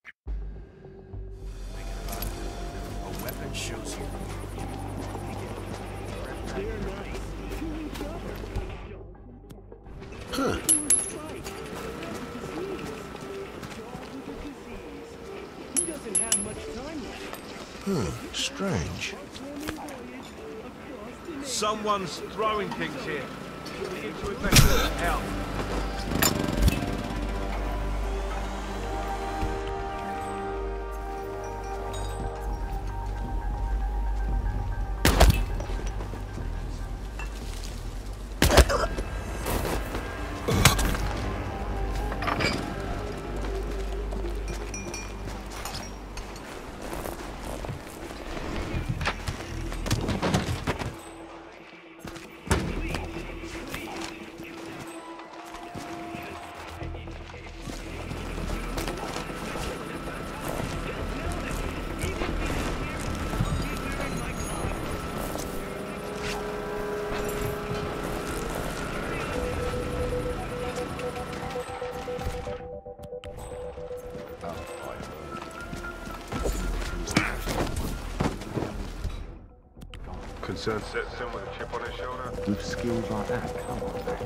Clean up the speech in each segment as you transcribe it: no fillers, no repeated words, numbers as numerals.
A weapon shows you. Huh. Strange. Someone's throwing things here. We need to investigate help. Concerned citizen with a chip on his shoulder? With skills like that, come on, man.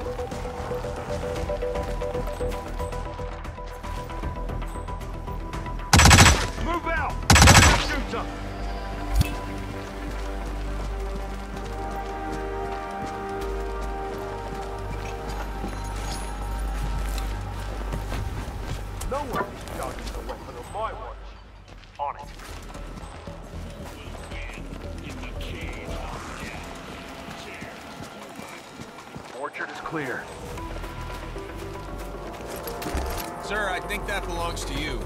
Move out! Find the shooter! No one discharges a weapon on my watch. On it. Orchard is clear. Sir, I think that belongs to you.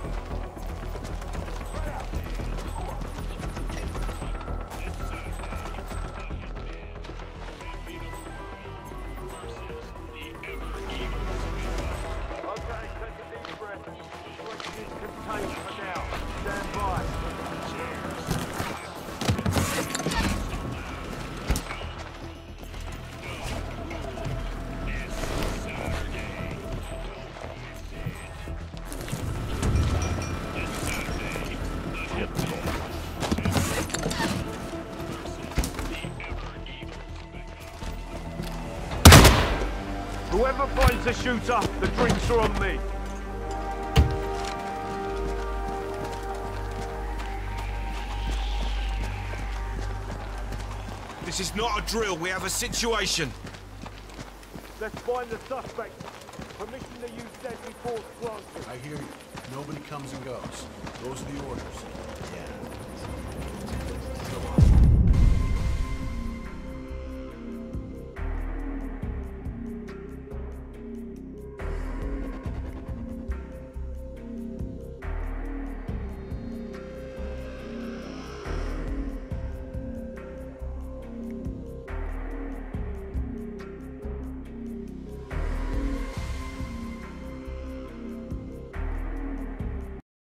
Okay, take a deep breath. Situation is contained for now. Stand by. Whoever finds the shooter, the drinks are on me. This is not a drill. We have a situation. Let's find the suspect. Permission to use deadly force granted. I hear you. Nobody comes and goes. Those are the orders. Yeah.